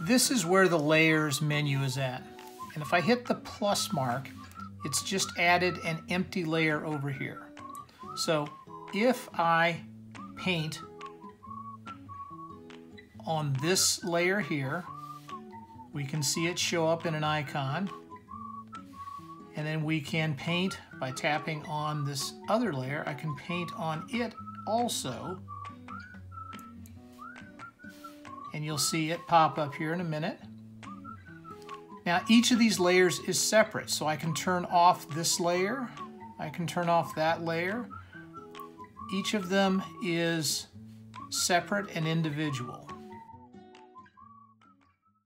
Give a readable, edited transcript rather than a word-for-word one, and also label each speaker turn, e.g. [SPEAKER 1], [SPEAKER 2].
[SPEAKER 1] this is where the layers menu is at. And if I hit the plus mark, it's just added an empty layer over here. So if I paint on this layer here, we can see it show up in an icon. And then we can paint by tapping on this other layer. I can paint on it also. And you'll see it pop up here in a minute. Now each of these layers is separate, so I can turn off this layer, I can turn off that layer. Each of them is separate and individual.